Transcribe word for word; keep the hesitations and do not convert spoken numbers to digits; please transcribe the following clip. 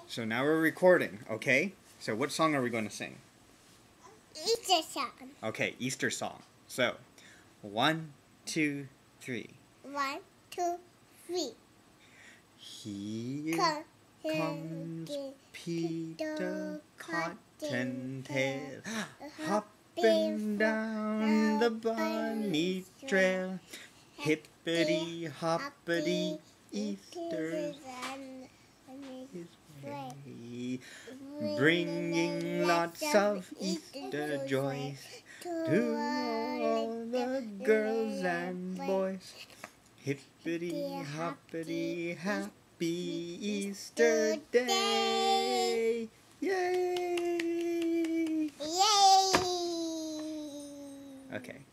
So now we're recording, okay? So what song are we going to sing? Easter song. Okay, Easter song. So, one, two, three. One, two, three. Here Come, comes Peter Cottontail, hopping hopping down the bunny trail. Hippity hoppity, Easter's his way, bringing lots of Easter joys to all the girls and boys. Hippity hoppity, happy Easter day! Yay! Yay! Okay.